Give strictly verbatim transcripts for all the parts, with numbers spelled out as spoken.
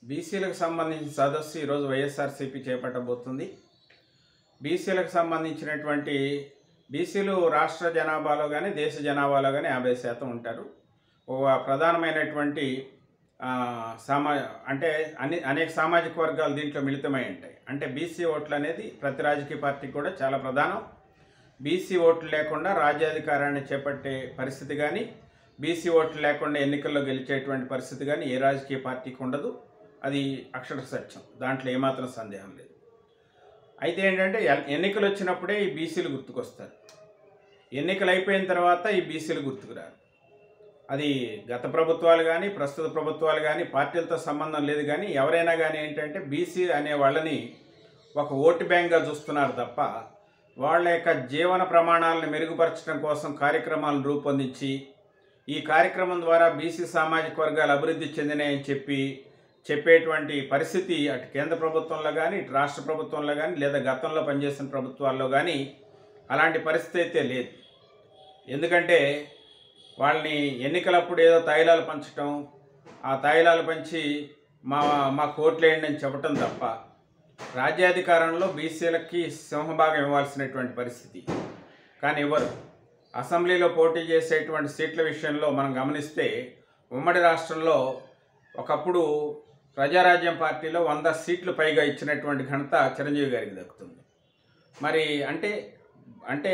బీసీలకు సంబంధించిన సదస్సు ఈరోజు వైఎస్ఆర్సీపీ చేపట్టబోతుంది. బీసీలకు సంబంధించినటువంటి బీసీలు రాష్ట్ర జనాభాలో కానీ దేశ జనాభాలో కానీ యాభై శాతం ఉంటారు. ఒక ప్రధానమైనటువంటి సమా అంటే అన్ని అనేక సామాజిక వర్గాలు దీంట్లో మిళితమై ఉంటాయి. అంటే బీసీ ఓట్లు అనేది ప్రతి రాజకీయ పార్టీకి కూడా చాలా ప్రధానం. బీసీ ఓట్లు లేకుండా రాజ్యాధికారాన్ని చేపట్టే పరిస్థితి కానీ, బీసీ ఓట్లు లేకుండా ఎన్నికల్లో గెలిచేటువంటి పరిస్థితి కానీ ఏ రాజకీయ పార్టీకి ఉండదు. అది అక్షర సత్యం, దాంట్లో ఏమాత్రం సందేహం లేదు. అయితే ఏంటంటే ఎన్నికలు వచ్చినప్పుడే ఈ బీసీలు గుర్తుకొస్తారు. ఎన్నికలు అయిపోయిన తర్వాత ఈ బీసీలు గుర్తుకురారు. అది గత ప్రభుత్వాలు కానీ ప్రస్తుత ప్రభుత్వాలు కానీ పార్టీలతో సంబంధం లేదు. కానీ ఎవరైనా కానీ ఏంటంటే బీసీ అనే వాళ్ళని ఒక ఓటు బ్యాంక్గా చూస్తున్నారు తప్ప వాళ్ళ యొక్క జీవన ప్రమాణాలను మెరుగుపరచడం కోసం కార్యక్రమాలను రూపొందించి ఈ కార్యక్రమం ద్వారా బీసీ సామాజిక వర్గాలు అభివృద్ధి చెందినాయని చెప్పి చెప్పేటువంటి పరిస్థితి అటు కేంద్ర ప్రభుత్వంలో కానీ ఇటు రాష్ట్ర ప్రభుత్వంలో కానీ లేదా గతంలో పనిచేసిన ప్రభుత్వాల్లో కానీ అలాంటి పరిస్థితి అయితే లేదు. ఎందుకంటే వాళ్ళని ఎన్నికలప్పుడు ఏదో తైలాలు పంచటం, ఆ తైలాలు పంచి మా మా కోట్లు వేయండి అని చెప్పటం తప్ప రాజ్యాధికారంలో బీసీలకి సింహభాగం ఇవ్వాల్సినటువంటి పరిస్థితి కానీ ఇవ్వరు. అసెంబ్లీలో పోటీ చేసేటువంటి సీట్ల విషయంలో మనం గమనిస్తే ఉమ్మడి రాష్ట్రంలో ఒకప్పుడు ప్రజారాజ్యం పార్టీలో వంద సీట్లు పైగా ఇచ్చినటువంటి ఘనత చిరంజీవి గారికి దక్కుతుంది. మరి అంటే అంటే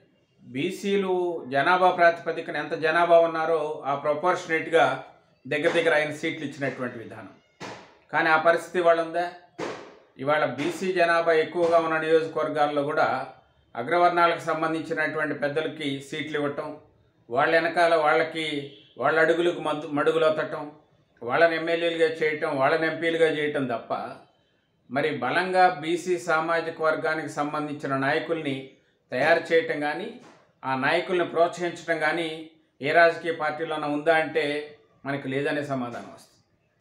బీసీలు జనాభా ప్రాతిపదికన ఎంత జనాభా ఉన్నారో ఆ ప్రొపోర్షనేట్గా దగ్గర దగ్గర ఆయన సీట్లు ఇచ్చినటువంటి విధానం. కానీ ఆ పరిస్థితి ఇవాళ ఉందా? ఇవాళ బీసీ జనాభా ఎక్కువగా ఉన్న నియోజకవర్గాల్లో కూడా అగ్రవర్ణాలకు సంబంధించినటువంటి పెద్దలకి సీట్లు ఇవ్వటం, వాళ్ళ వెనకాల వాళ్ళకి వాళ్ళ అడుగులకు మద్దు మడుగులొత్తటం, వాళ్ళని ఎమ్మెల్యేలుగా చేయటం, వాళ్ళని ఎంపీలుగా చేయటం తప్ప మరి బలంగా బీసీ సామాజిక వర్గానికి సంబంధించిన నాయకుల్ని తయారు చేయటం కానీ ఆ నాయకుల్ని ప్రోత్సహించడం కానీ ఏ రాజకీయ పార్టీలోనే ఉందా అంటే మనకు లేదనే సమాధానం వస్తుంది.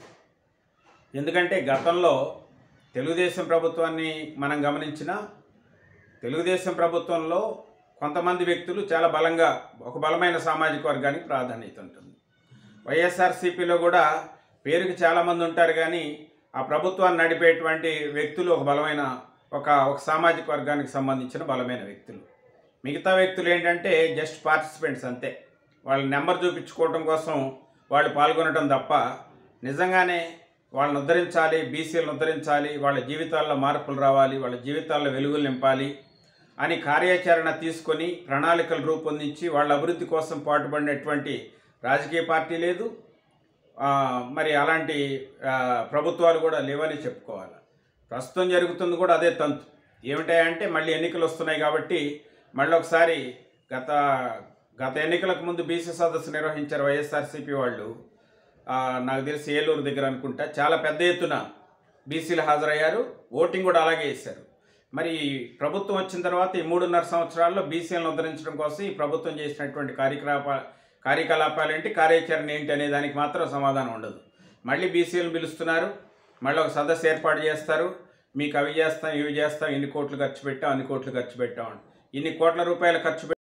ఎందుకంటే గతంలో తెలుగుదేశం ప్రభుత్వాన్ని మనం గమనించినా తెలుగుదేశం ప్రభుత్వంలో కొంతమంది వ్యక్తులు చాలా బలంగా ఒక బలమైన సామాజిక వర్గానికి ప్రాధాన్యత ఉంటుంది. వైఎస్ఆర్సీపీలో కూడా పేరుకి చాలామంది ఉంటారు కానీ ఆ ప్రభుత్వాన్ని నడిపేటువంటి వ్యక్తులు ఒక బలమైన ఒక ఒక సామాజిక వర్గానికి సంబంధించిన బలమైన వ్యక్తులు. మిగతా వ్యక్తులు ఏంటంటే జస్ట్ పార్టిసిపెంట్స్ అంతే. వాళ్ళ నెంబర్ చూపించుకోవడం కోసం వాళ్ళు పాల్గొనడం తప్ప నిజంగానే వాళ్ళని ఉద్ధరించాలి, బీసీలను ఉద్ధరించాలి, వాళ్ళ జీవితాల్లో మార్పులు రావాలి, వాళ్ళ జీవితాల్లో వెలుగులు నింపాలి అని కార్యాచరణ తీసుకొని ప్రణాళికలు రూపొందించి వాళ్ళ అభివృద్ధి కోసం పాటుపడినటువంటి రాజకీయ పార్టీ లేదు. మరి అలాంటి ప్రభుత్వాలు కూడా లేవని చెప్పుకోవాలి. ప్రస్తుతం జరుగుతుంది కూడా అదే తంతు. ఏమిటాయంటే మళ్ళీ ఎన్నికలు వస్తున్నాయి కాబట్టి మళ్ళీ ఒకసారి గత గత ఎన్నికలకు ముందు బీసీ సదస్సు నిర్వహించారు వైఎస్ఆర్సీపీ వాళ్ళు. నాకు తెలిసి ఏలూరు దగ్గర అనుకుంటా చాలా పెద్ద ఎత్తున బీసీలు హాజరయ్యారు. ఓటింగ్ కూడా అలాగే వేశారు. మరి ప్రభుత్వం వచ్చిన తర్వాత ఈ మూడున్నర సంవత్సరాల్లో బీసీలను ఉద్ధరించడం కోసం ఈ ప్రభుత్వం చేసినటువంటి కార్యకలాప కార్యకలాపాలు ఏంటి, కార్యాచరణ ఏంటి అనే దానికి మాత్రం సమాధానం ఉండదు. మళ్ళీ బీసీలను పిలుస్తున్నారు, మళ్ళీ ఒక సదస్సు ఏర్పాటు చేస్తారు. మీకు అవి చేస్తాం ఇవి చేస్తాం, ఇన్ని కోట్లు ఖర్చు పెట్టాం అన్ని కోట్లు ఖర్చు పెట్టాం, ఇన్ని కోట్ల రూపాయలు ఖర్చు